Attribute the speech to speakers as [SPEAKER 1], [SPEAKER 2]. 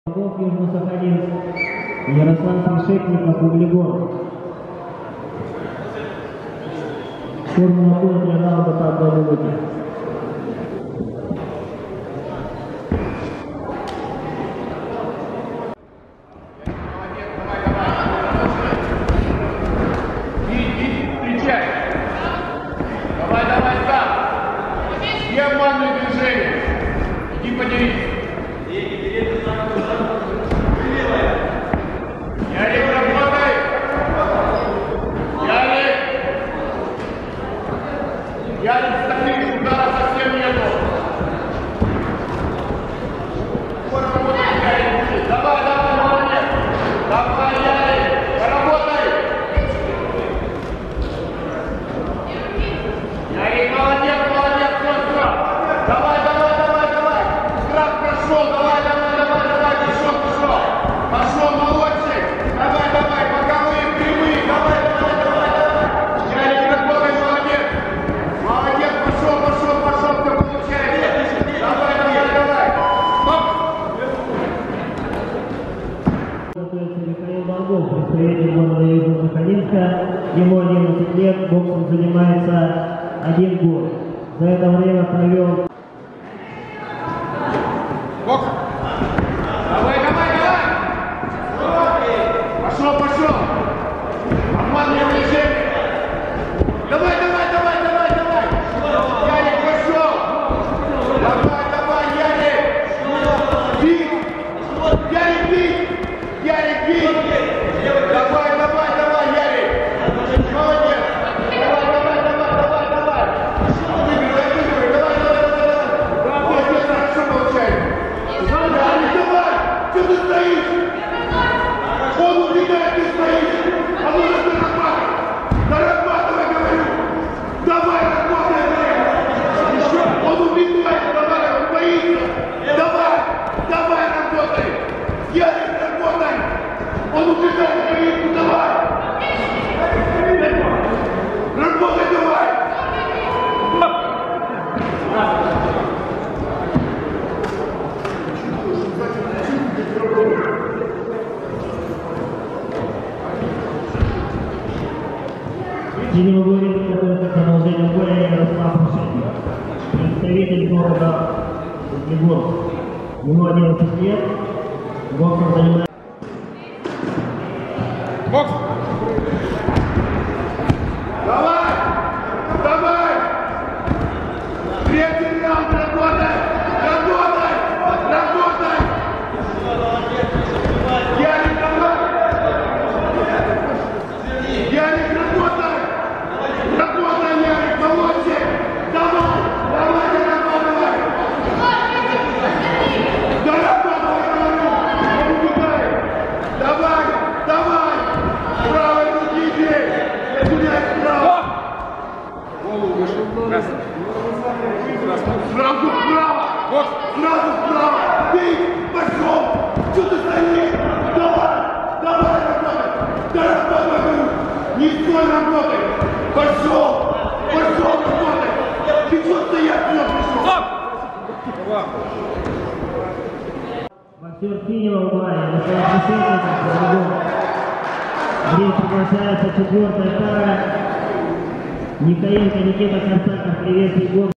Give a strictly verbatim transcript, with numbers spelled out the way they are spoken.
[SPEAKER 1] Врагов Южно-Сахалинск, Ярослав Решетников, Углегор. Формула года для раунда по одной минуте.
[SPEAKER 2] Давай, давай, сам! Все обманные движения! Иди подерись! Ярик, работай! Ярик! Ярик, стоишь, удара совсем нету! Вот работай, Ярик! Давай, давай, молодец! Давай, Ярик! Поработай! Ярик, молодец, молодец, все, все! Давай, давай, давай, давай! Штраф прошел, давай, давай, давай, давай, пошел, пошел! Пошел, молодчик! Давай, давай, боковые, прямые, давай, давай, давай, давай! Ярик, работай, молодец! Молодец, пошел, пошел, пошел, все получается! Давай, давай, давай! Стоп!
[SPEAKER 1] Готовится Михаил Болгов, представитель города Южно-Сахалинска. Ему одиннадцать лет, боксом занимается один год. За это время провел...
[SPEAKER 2] Бокс! Давай, давай, давай! Пошел, пошел! Обманное движение! Давай, давай, давай, давай, давай! Ярик, пошел! Давай, давай, Ярик! Бей! Ярик, бей! Ярик, бей! Давай, давай, давай, Ярик! Молодец! Давай, давай, давай, давай, давай! Выигрывай, выигрывай, давай, давай, давай, давай! Молодец, хорошо получается! Ярик, давай! Что ты стоишь? Он убегает, ты стоишь! А ну, ты разматывай! Да разматывай, говорю! Давай, работай, говорю! Еще! Он убегает, давай, он боится! Давай! Давай, работай! Ярик, работай! Он убегает, боится, давай! Работай, давай!
[SPEAKER 1] Синего говорит, готовится к продолжению боя Ярослав Решетников, представитель города Углегор. Ему одиннадцать лет, боксом занимается...
[SPEAKER 2] Бокс! Давай! Давай! Третий раунд, работай! Работай! Работай! Ярик, давай! Ярик, работай! Работай, Ярик, молодец! Давай! Давай, дорабатывай! Дорабатывай, говорю! Он убегает! Давай! Давай! Правой руки бей! Гуляй вправо! Сразу вправо! Сразу вправо! Бей! Пошел! Что ты стоишь? Давай! Давай, работай! Да работай, говорю! Не стой, работай! Пошел! Пошел, работай! Ты что стоять не пришел?
[SPEAKER 1] Боксер синего угла Ярослав Решетников, Углегор. Здесь приглашается четвертая пара. Никоенко Никита Корсаков, привет, Егор.